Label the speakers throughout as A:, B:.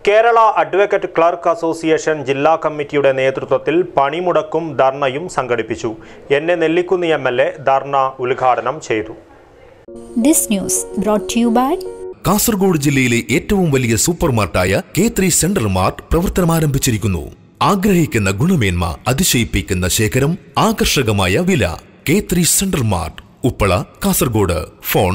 A: Kerala advocate clerk association ജില്ലാ കമ്മിറ്റിയുടെ നേതൃത്വത്തിൽ പണിമുടക്കും ധർണയും സംഘടിപ്പിച്ചു. എന്നെ നെല്ലിക്കുന്നി എംഎൽഎ ധർണ ഉദ്ഘാടനം ചെയ്തു.
B: This news brought to you by
C: Kasaragod ജില്ലയിലെ ഏറ്റവും വലിയ സൂപ്പർമാർട്ടായ K3 സെൻട്രൽ മാർട്ട് പ്രവർത്തനം ആരംഭിച്ചിരിക്കുന്നു. ആഗ്രഹിക്കുന്ന ഗുണമേന്മ, അതിശയിപ്പിക്കുന്ന ശേഖരം, ആകർഷകമായ വില. K3 central mart, Uppala, Kasaragod. Phone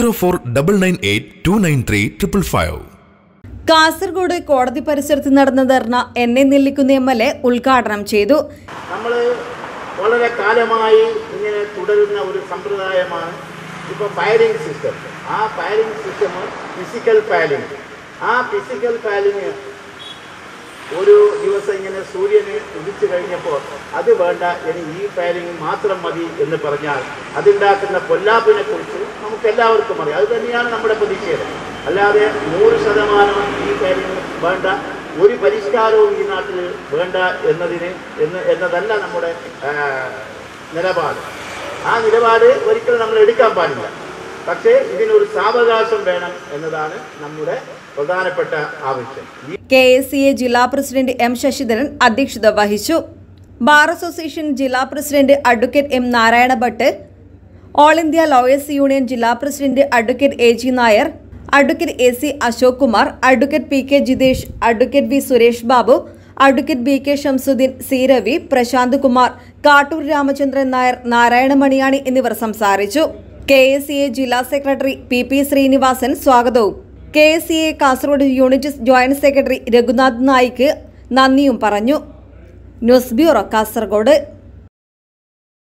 C: 0499829355.
D: Kasaragod കോടതി പരിസരത്ത് നടന്ന ധർണ എന്നെ നെല്ലിക്കുന്നി എംഎൽഎ ഉദ്ഘാടനം ചെയ്തു.
E: നമ്മൾ വളരെ കാലമായി ഇങ്ങനെ തുടരുന്ന ഒരു സമ്പ്രദായമാണ് ഇപ്പോൾ ഫയലിംഗ് സിസ്റ്റം. ആ ഫയലിംഗ് സിസ്റ്റം ഫിസിക്കൽ ഫയലിംഗ്. ആ ഫിസിക്കൽ ഫയലിംഗ് ഒരു ദിവസം ഇങ്ങനെ സൂര്യന് ഉദിച്ചു കഴിഞ്ഞപ്പോൾ അത് വേണ്ട, ഇനി ഈ ഫയലിംഗ് മാത്രം മതി എന്ന് പറഞ്ഞാൽ അതുണ്ടാക്കുന്ന പൊല്ലാപ്പിനെ കുറിച്ച് നമുക്ക് എല്ലാവർക്കും അറിയാം. അത് തന്നെയാണ് നമ്മുടെ പ്രതിഷേധം. അല്ലാതെ 100% ഈ ഫയലിംഗ് വേണ്ട, ഒരു പരിഷ്കാരവും ഈ നാട്ടിൽ വേണ്ട എന്നതല്ല നമ്മുടെ നിലപാട്. ആ നിലപാട് ഒരിക്കലും നമ്മൾ എടുക്കാൻ പാടില്ല. പക്ഷേ ഇതിനൊരു സാവകാശം വേണം എന്നതാണ് നമ്മുടെ പ്രധാനപ്പെട്ട ആവശ്യം.
D: KSCA ജില്ലാ പ്രസിഡന്റ് M ശശിധരൻ അധ്യക്ഷത വഹിച്ചു. ബാർ അസോസിയേഷൻ ജില്ലാ president advocate M Narayana Bhat, all India lawyers union ജില്ലാ president advocate AG Nair, advocate AC Ashok Kumar, advocate PK Jithesh, advocate V Suresh Babu, advocate BK Shamsuddin, C Ravi, Prashant Kumar, Kattoor Ramachandran Nair, Narayana Maniyani എന്നിവർ സംസാരിച്ചു. KSCA ജില്ലാ സെക്രട്ടറി PP ശ്രീനിവാസൻ സ്വാഗതവും KSCA Kasaragod unit joint secretary Raghunath Naik നന്ദിയും പറഞ്ഞു. News bureau, Kasaragod.